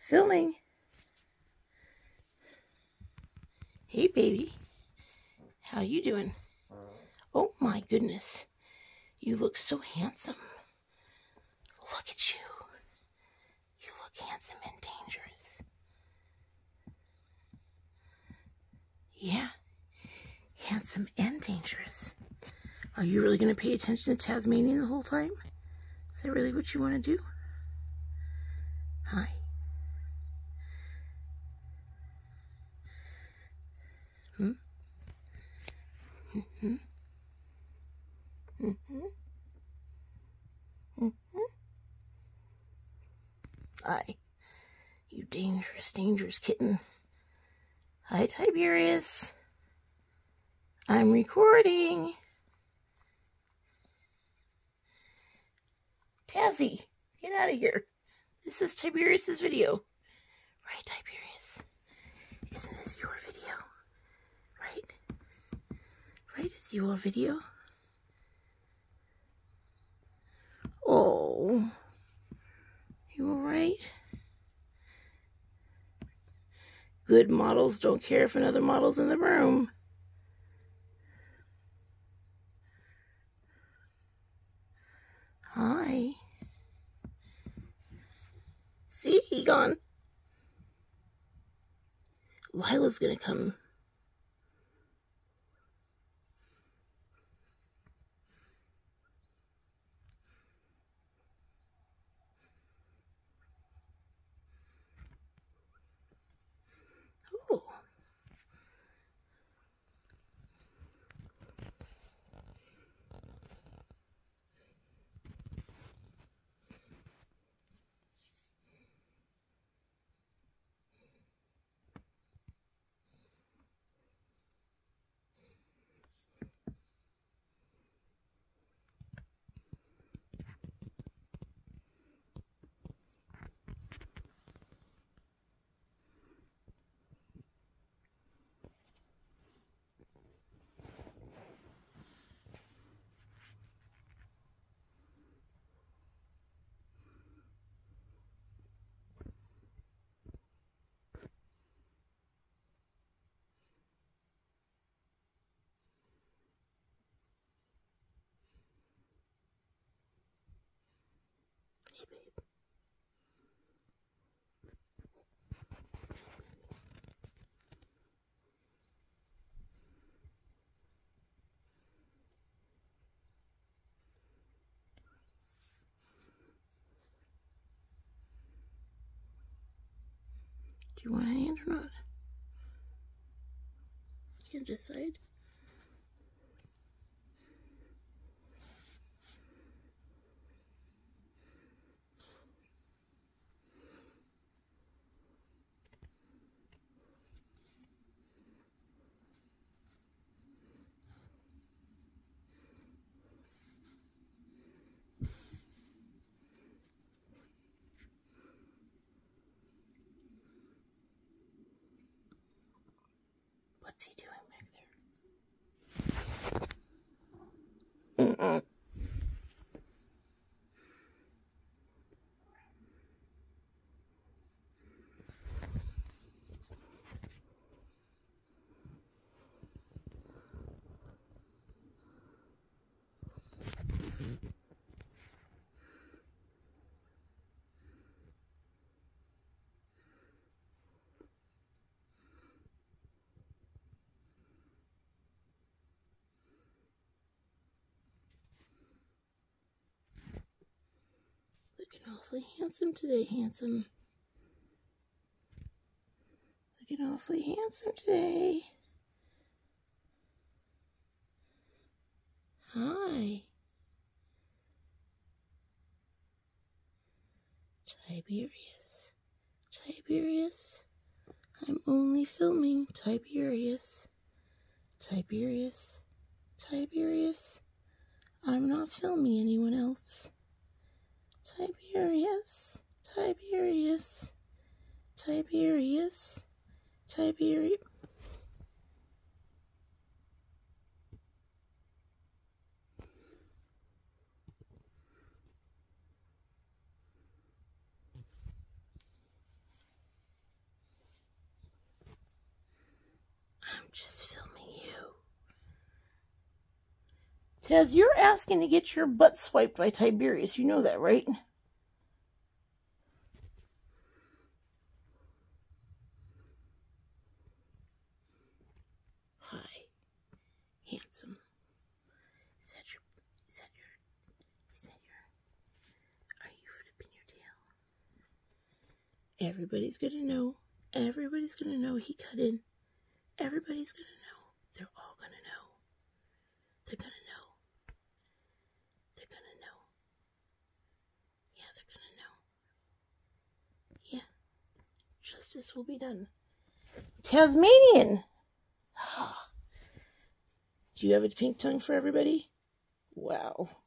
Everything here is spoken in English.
Filming. Hey, baby. How you doing? Oh, my goodness. You look so handsome. Look at you. You look handsome and dangerous. Yeah, handsome and dangerous. Are you really going to pay attention to Tasmanian the whole time? Is that really what you want to do? Hi. Hi. You dangerous, dangerous kitten. Hi, Tiberius. I'm recording. Tazzy, get out of here. This is Tiberius's video. Right, Tiberius? Isn't this your video? Right? Right, it's your video. Oh. You alright? Good models don't care if another model's in the room. Hi. See, he gone. Lila's gonna come. Oh. Hey, babe. Do you want a hand or not? You can't decide. What's he doing back there? Looking awfully handsome today, handsome. Looking awfully handsome today. Hi. Tiberius. Tiberius. I'm only filming Tiberius. Tiberius. Tiberius. I'm not filming anyone else. Tiberius. Tiberius. Tiberius. Tiberius. Taz, you're asking to get your butt swiped by Tiberius. You know that, right? Hi, handsome. Is that your, are you flipping your tail? Everybody's gonna know. Everybody's gonna know he cut in. Everybody's gonna know. They're all gonna know. They're gonna know. They're gonna know. Yeah, they're gonna know. Yeah. Justice will be done. Tasmanian! Do you have a pink tongue for everybody? Wow.